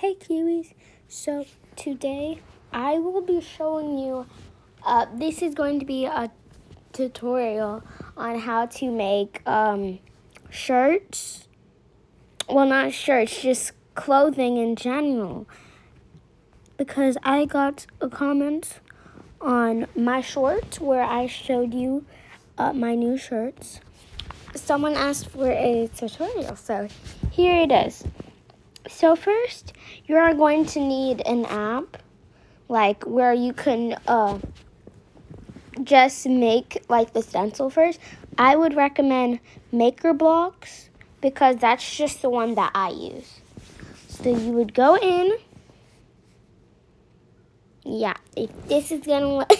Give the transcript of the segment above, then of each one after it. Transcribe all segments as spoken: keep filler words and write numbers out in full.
Hey Kiwis, so today I will be showing you, uh, this is going to be a tutorial on how to make um, shirts, well not shirts, just clothing in general, because I got a comment on my shorts where I showed you uh, my new shirts. Someone asked for a tutorial, so here it is. So first, you are going to need an app, like where you can uh, just make like the stencil first. I would recommend MakerBlocks because that's just the one that I use. So you would go in. Yeah, if this is gonna look.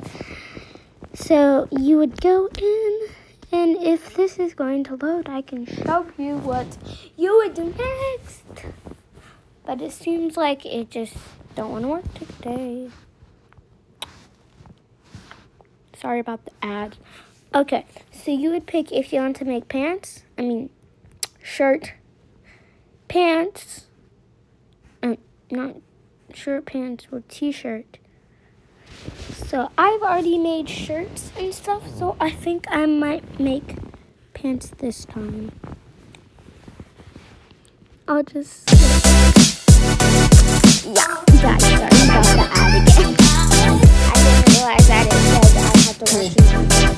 So you would go in, and if this is going to load, I can show you what you would do next. But it seems like it just don't want to work today. Sorry about the ad. Okay, so you would pick if you want to make pants. I mean, shirt, pants. Um, not shirt, pants, or t-shirt. So I've already made shirts and stuff, so I think I might make pants this time. I'll just... Yeah, guys, sorry about the ad again. I didn't realize that it said I have to watch it.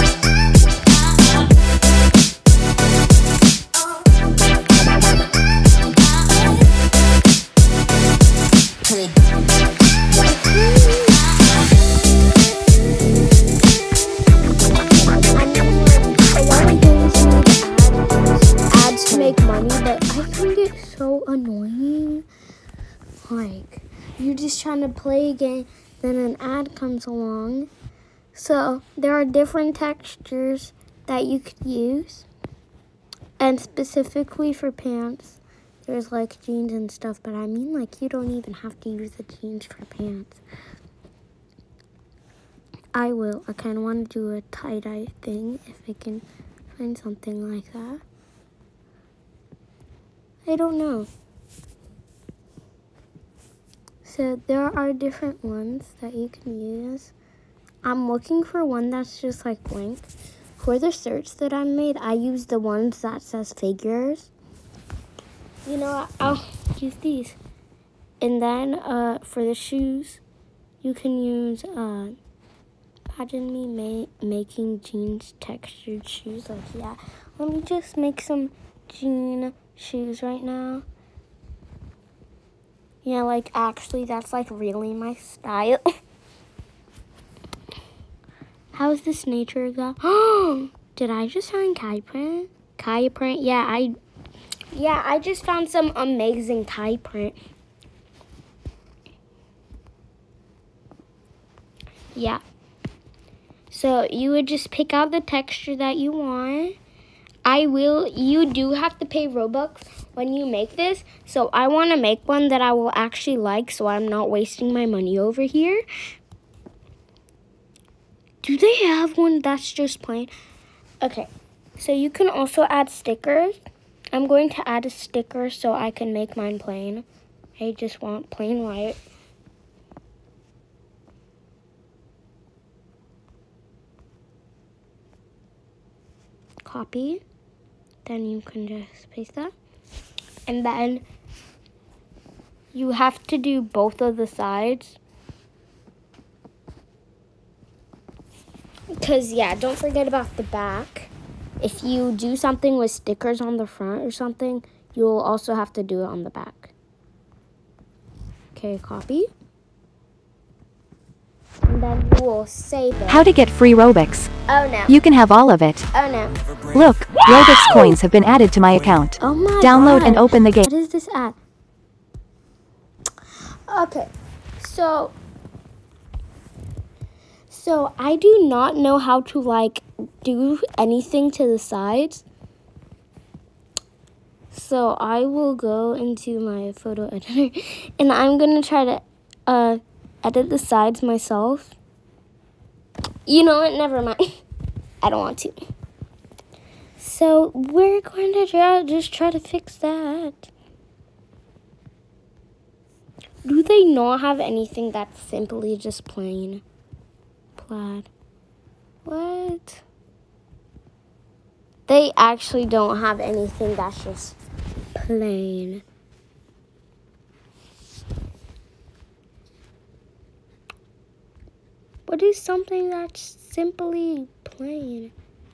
Annoying. Like, you're just trying to play a game, then an ad comes along. So there are different textures that you could use, and specifically for pants there's like jeans and stuff, but I mean like you don't even have to use the jeans for pants. I will. I kind of want to do a tie-dye thing if I can find something like that. I don't know. So there are different ones that you can use. I'm looking for one that's just like blank. For the shirts that I made, I use the ones that says figures. You know, I'll use these. And then uh, for the shoes, you can use, uh, imagine me ma making jeans textured shoes. Like, yeah, let me just make some jean shoes right now. Yeah, like, actually, that's, like, really my style. How's this nature go? Oh, did I just find Kai print? Kai print? Yeah, I, yeah, I just found some amazing Kai print. Yeah. So, you would just pick out the texture that you want. I will, you do have to pay Robux when you make this, so I want to make one that I will actually like, so I'm not wasting my money over here. Do they have one that's just plain? Okay, so you can also add stickers. I'm going to add a sticker so I can make mine plain. I just want plain white. Copy. Then you can just paste that. And then you have to do both of the sides. Because, yeah, don't forget about the back. If you do something with stickers on the front or something, you'll also have to do it on the back. Okay, copy. And then you will save it. How to get free Robux. Oh no. You can have all of it. Oh no. Look, Robux coins have been added to my account. Oh my Download God. and open the game. What is this at? Okay, so so I do not know how to like do anything to the sides. So I will go into my photo editor and I'm gonna try to uh edit the sides myself. You know what? Never mind. I don't want to. So we're going to try, just try to fix that. Do they not have anything that's simply just plain plaid? What? They actually don't have anything that's just plain. What is something that's simply plain?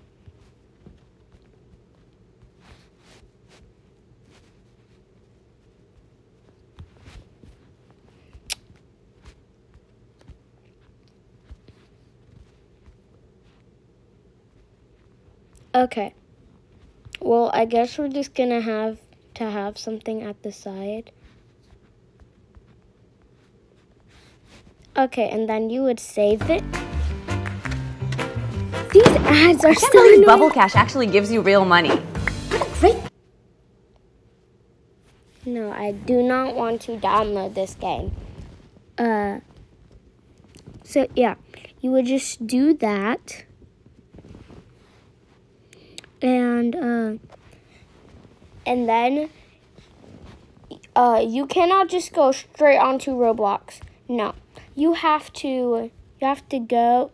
Okay. Well, I guess we're just gonna have to have something at the side. Okay, and then you would save it. These ads are I so can't believe annoying. Bubble Cash actually gives you real money. Great. No, I do not want to download this game. Uh, so yeah, you would just do that. And, uh, and then, uh, you cannot just go straight onto Roblox. No, you have to, you have to go,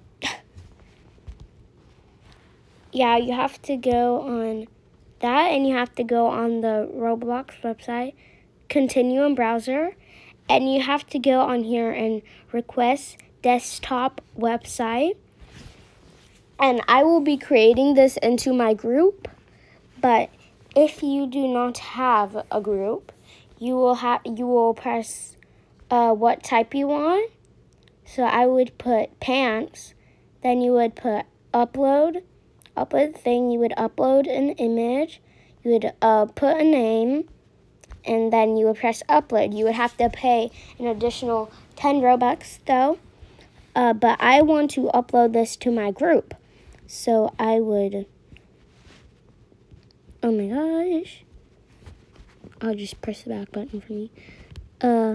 yeah, you have to go on that, and you have to go on the Roblox website, continue in browser, and you have to go on here and request desktop website. And I will be creating this into my group, but if you do not have a group, you will have you will press uh, what type you want. So I would put pants, then you would put upload, upload thing. You would upload an image, you would uh, put a name, and then you would press upload. You would have to pay an additional ten Robux though, uh, but I want to upload this to my group. So I would, oh my gosh, I'll just press the back button for me. Uh,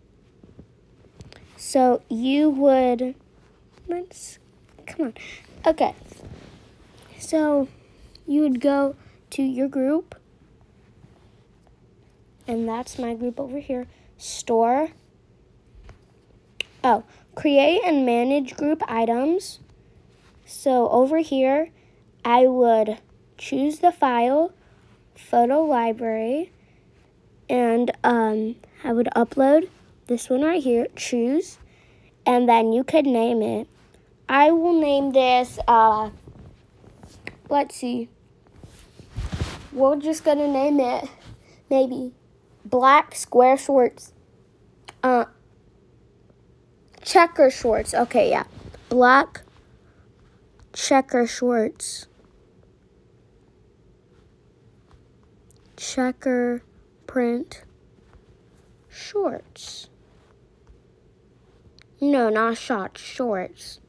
so you would, let's, come on. Okay, so you would go to your group, and that's my group over here, store. Oh, create and manage group items. So over here, I would choose the file, photo library, and um, I would upload this one right here, choose, and then you could name it. I will name this, uh, let's see, we're just gonna name it maybe black square shorts, uh, checker shorts, okay, yeah, black checker shorts. Checker print shorts. No, not shorts, shorts.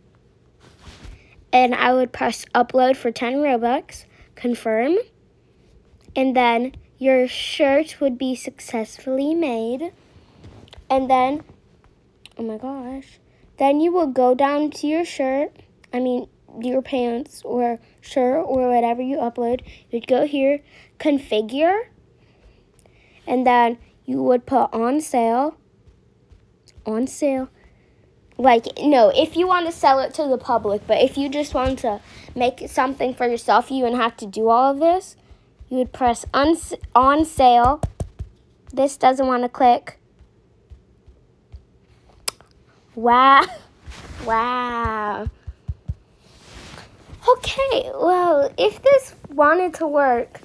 And I would press upload for ten Robux, confirm, and then your shirt would be successfully made. And then, oh my gosh, then you will go down to your shirt, I mean, your pants or shirt or whatever you upload. You'd go here, configure, and then you would put on sale, on sale. Like, no, if you want to sell it to the public, but if you just want to make something for yourself, you wouldn't have to do all of this. You would press on, on sale. This doesn't want to click. Wow. Wow. Okay, well, if this wanted to work,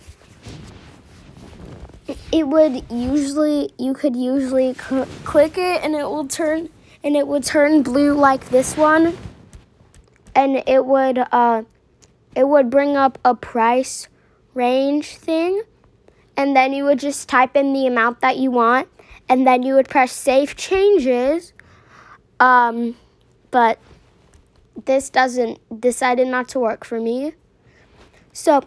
it would usually, you could usually cl- click it and it will turn, and it would turn blue like this one. And it would, uh, it would bring up a price range thing. And then you would just type in the amount that you want. And then you would press save changes. Um, but this doesn't, decided not to work for me. So,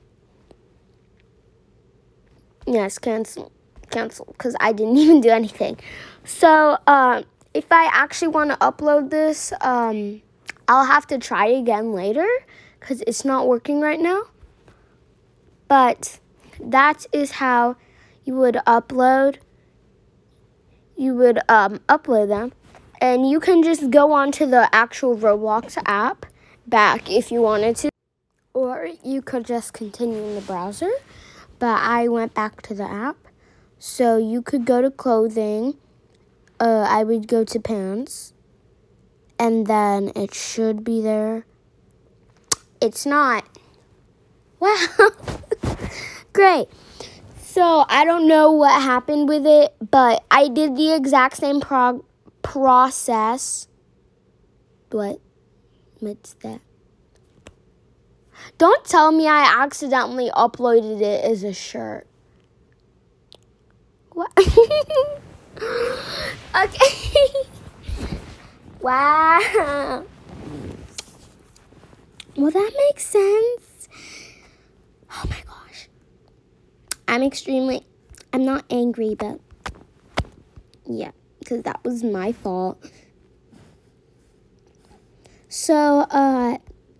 yes, cancel, cancel, because I didn't even do anything. So, um, if I actually want to upload this, um, I'll have to try again later, because it's not working right now. But that is how you would upload you would um, upload them. And you can just go onto the actual Roblox app back if you wanted to. Or you could just continue in the browser. But I went back to the app. So you could go to clothing. Uh, I would go to pants. And then it should be there. It's not. Wow. Great. So I don't know what happened with it, but I did the exact same prog process. What? What's that? Don't tell me I accidentally uploaded it as a shirt. What? Okay. Wow. Well, that makes sense. Oh my gosh. I'm extremely, I'm not angry, but yeah, because that was my fault. So, uh,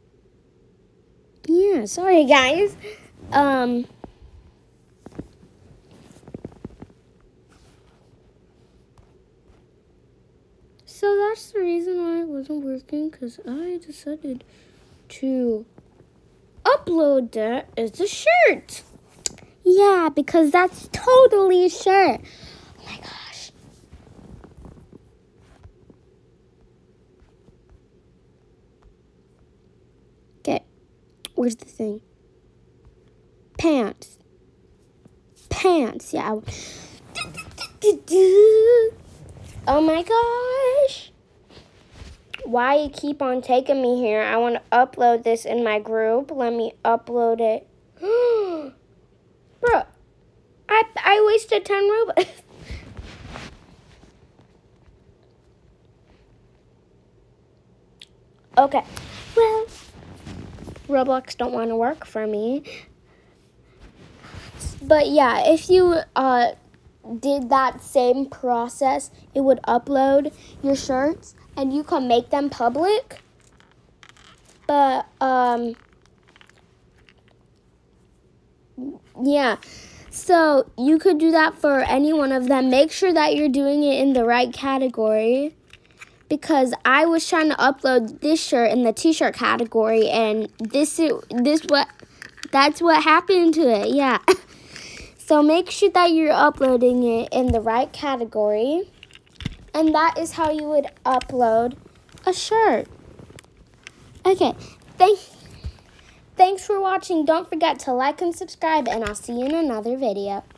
yeah, sorry guys. Um, so that's the reason why it wasn't working, because I decided to upload that as a shirt. Yeah, because that's totally a shirt. Oh my gosh. Okay, where's the thing? Pants. Pants, yeah. Oh my gosh. Why you keep on taking me here? I want to upload this in my group. Let me upload it. Bro, I, I wasted ten Robux. Okay, well, Roblox don't want to work for me. But yeah, if you uh, did that same process, it would upload your shirts and you can make them public. But, um, yeah, so you could do that for any one of them. Make sure that you're doing it in the right category, because I was trying to upload this shirt in the t-shirt category, and this is this what that's what happened to it. Yeah. So make sure that you're uploading it in the right category, and that is how you would upload a shirt. Okay. Thank Thanks for watching. Don't forget to like and subscribe, and I'll see you in another video.